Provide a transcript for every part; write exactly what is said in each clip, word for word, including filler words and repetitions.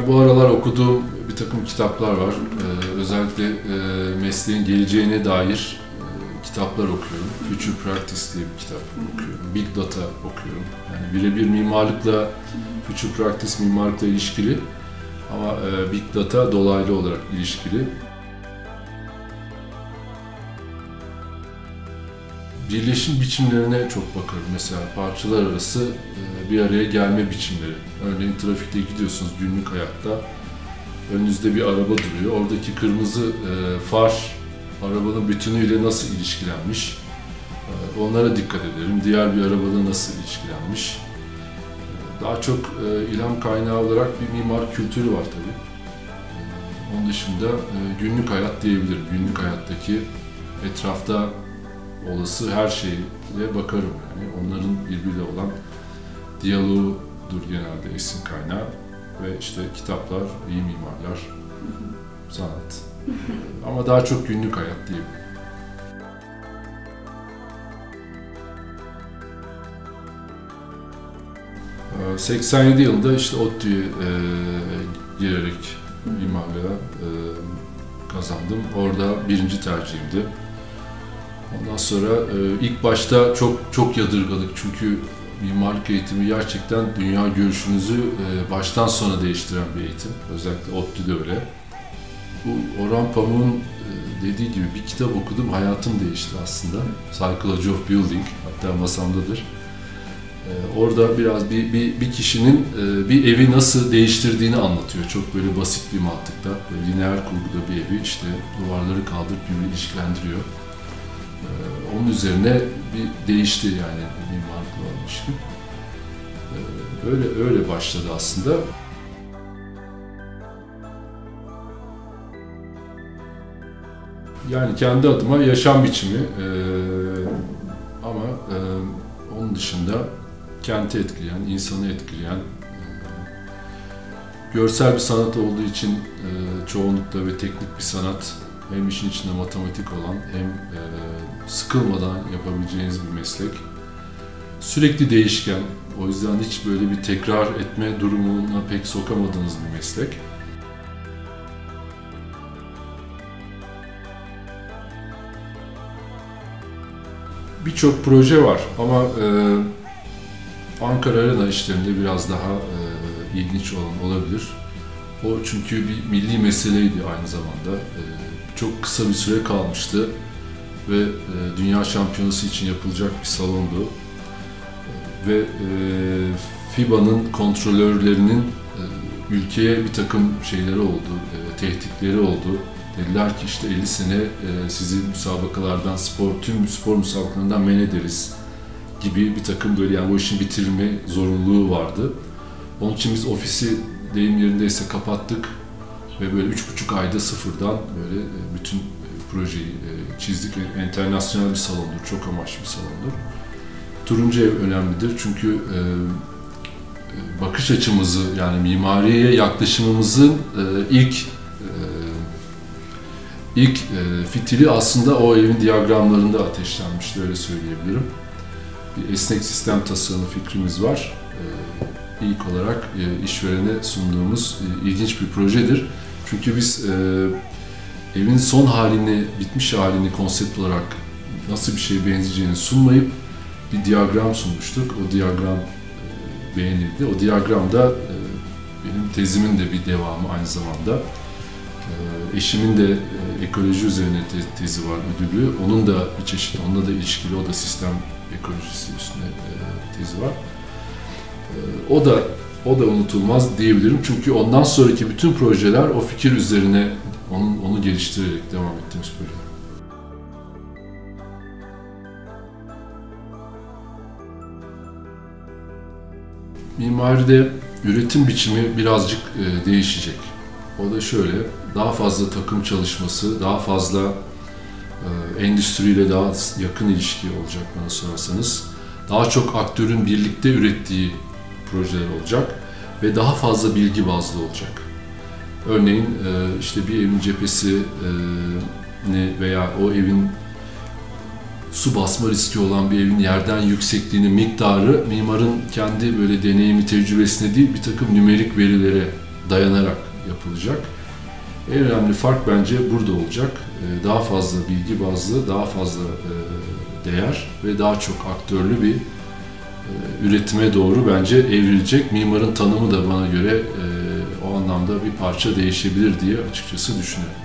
Yani bu aralar okuduğum bir takım kitaplar var. Ee, özellikle e, mesleğin geleceğine dair e, kitaplar okuyorum. Future Practice diye bir kitap okuyorum. Big Data okuyorum. Yani birebir mimarlıkla, Future Practice mimarlıkla ilişkili ama e, Big Data dolaylı olarak ilişkili. Birleşim biçimlerine çok bakarım. Mesela parçalar arası bir araya gelme biçimleri. Örneğin trafikte gidiyorsunuz günlük hayatta. Önünüzde bir araba duruyor. Oradaki kırmızı far arabanın bütünüyle nasıl ilişkilenmiş? Onlara dikkat ederim. Diğer bir arabada nasıl ilişkilenmiş? Daha çok ilham kaynağı olarak bir mimar kültürü var tabii. Onun dışında günlük hayat diyebilirim. Günlük hayattaki etrafta olası her şeye bakarım yani. Onların birbiriyle olan diyaloğudur genelde esin kaynağı ve işte kitaplar, iyi mimarlar, sanat. Ama daha çok günlük hayat diyebilirim. seksen yedi yılında işte ODTÜ'ye e, girerek mimarlığa e, kazandım. Orada birinci tercihimdi. Ondan sonra e, ilk başta çok çok yadırgadık çünkü mimarlık eğitimi gerçekten dünya görüşünüzü e, baştan sona değiştiren bir eğitim. Özellikle ODTÜ'de öyle. Bu Orhan Pamuk'un e, dediği gibi bir kitap okudum, hayatım değişti aslında. Psychology of Building, hatta masamdadır. E, orada biraz bir, bir, bir kişinin e, bir evi nasıl değiştirdiğini anlatıyor. Çok böyle basit bir mantıkta, böyle lineer kurguda bir evi işte duvarları kaldırıp birbirine ilişkilendiriyor. Onun üzerine bir değişti yani mimarlıkla olan ilişki. Öyle öyle başladı aslında. Yani kendi adıma yaşam biçimi ee, ama e, onun dışında kenti etkileyen, insanı etkileyen, e, görsel bir sanat olduğu için e, çoğunlukla ve teknik bir sanat. Hem işin içinde matematik olan hem e, sıkılmadan yapabileceğiniz bir meslek. Sürekli değişken, o yüzden hiç böyle bir tekrar etme durumuna pek sokamadığınız bir meslek. Birçok proje var ama e, Ankara Arena işlerinde biraz daha e, ilginç olan olabilir. O çünkü bir milli meseleydi aynı zamanda. E, Çok kısa bir süre kalmıştı ve e, dünya şampiyonası için yapılacak bir salondu. E, ve e, FIBA'nın kontrolörlerinin e, ülkeye bir takım şeyleri oldu, e, tehditleri oldu. Dediler ki işte elli sene e, sizi müsabakalardan, spor tüm spor müsabakalarından men ederiz gibi bir takım böyle yani bu işin bitirme zorunluluğu vardı. Onun için biz ofisi deyim yerindeyse kapattık. Ve böyle üç buçuk ayda sıfırdan böyle bütün projeyi çizdik. Enternasyonel bir salondur, çok amaçlı bir salondur. Turuncu ev önemlidir çünkü bakış açımızı yani mimariye yaklaşımımızın ilk ilk fitili aslında o evin diyagramlarında ateşlenmişti, öyle söyleyebilirim. Bir esnek sistem tasarımı fikrimiz var. İlk olarak işverene sunduğumuz ilginç bir projedir. Çünkü biz e, evin son halini, bitmiş halini konsept olarak nasıl bir şeye benzeyeceğini sunmayıp bir diyagram sunmuştuk. O diyagram e, beğenildi. O diyagramda e, benim tezimin de bir devamı aynı zamanda. E, eşimin de e, ekoloji üzerine te tezi var, ödülü. Onun da bir çeşit, onunla da ilişkili, o da sistem ekolojisi üstüne e, tezi var. E, o da O da unutulmaz diyebilirim çünkü ondan sonraki bütün projeler o fikir üzerine onun onu geliştirerek devam ettiğimiz projeler. Mimaride üretim biçimi birazcık e, değişecek. O da şöyle, daha fazla takım çalışması, daha fazla e, endüstriyle daha yakın ilişki olacak bana sorarsanız. Daha çok aktörün birlikte ürettiği projeler olacak ve daha fazla bilgi bazlı olacak. Örneğin işte bir evin cephesini veya o evin su basma riski olan bir evin yerden yüksekliğini, miktarı mimarın kendi böyle deneyimi, tecrübesine değil bir takım nümerik verilere dayanarak yapılacak. En önemli fark bence burada olacak. Daha fazla bilgi bazlı, daha fazla değer ve daha çok aktörlü bir üretime doğru bence evrilecek. Mimarın tanımı da bana göre o anlamda bir parça değişebilir diye açıkçası düşünüyorum.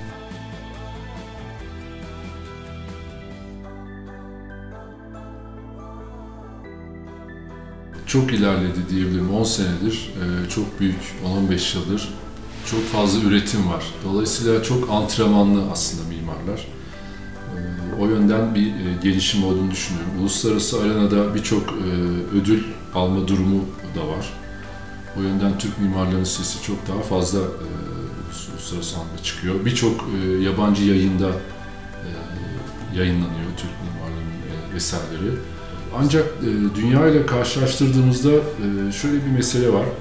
Çok ilerledi diyebilirim. on senedir, çok büyük, on on beş yıldır çok fazla üretim var. Dolayısıyla çok antrenmanlı aslında mimarlar. O yönden bir gelişim olduğunu düşünüyorum. Uluslararası arenada birçok ödül alma durumu da var. O yönden Türk mimarlarının sesi çok daha fazla uluslararası alanda çıkıyor. Birçok yabancı yayında yayınlanıyor Türk mimarlarının eserleri. Ancak dünya ile karşılaştırdığımızda şöyle bir mesele var.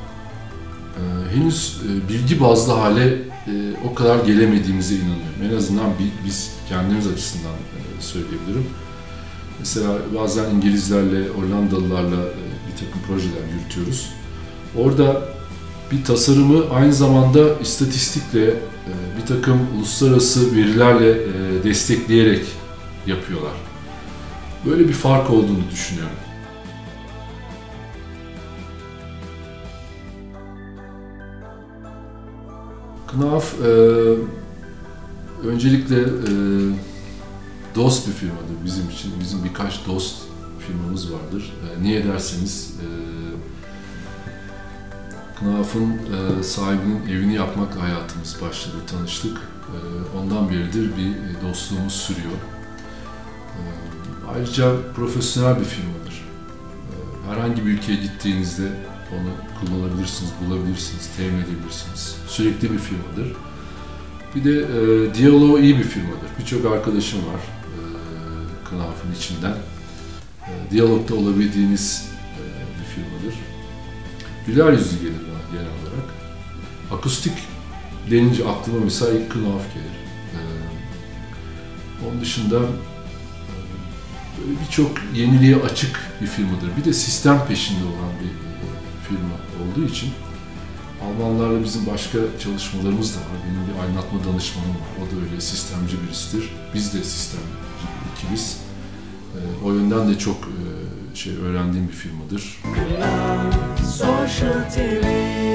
Henüz bilgi bazlı hale o kadar gelemediğimize inanıyorum. En azından biz kendimiz açısından söyleyebilirim. Mesela bazen İngilizlerle, Hollandalılarla bir takım projeler yürütüyoruz. Orada bir tasarımı aynı zamanda istatistikle, bir takım uluslararası verilerle destekleyerek yapıyorlar. Böyle bir fark olduğunu düşünüyorum. Knauf e, öncelikle e, dost bir firmadır bizim için. Bizim birkaç dost firmamız vardır. E, niye derseniz e, Knauf'un e, sahibinin evini yapmakla hayatımız başladı, tanıştık. E, ondan beridir bir dostluğumuz sürüyor. E, ayrıca profesyonel bir firmadır. E, herhangi bir ülkeye gittiğinizde onu kullanabilirsiniz, bulabilirsiniz, temin edebilirsiniz. Sürekli bir firmadır. Bir de e, diyaloğu iyi bir firmadır. Birçok arkadaşım var e, Knauf'un içinden. E, diyalogda olabildiğiniz e, bir firmadır. Güler yüzlü gelir bana genel olarak. Akustik denince aklıma mesela ilk Knauf gelir. E, onun dışında e, birçok yeniliğe açık bir firmadır. Bir de sistem peşinde olan bir firma olduğu için Almanlarla bizim başka çalışmalarımız da var. Benim bir aydınlatma danışmanım var. O da öyle sistemci birisidir. Biz de sistemci ekibiz. O yönden de çok şey öğrendiğim bir firmadır. Social T V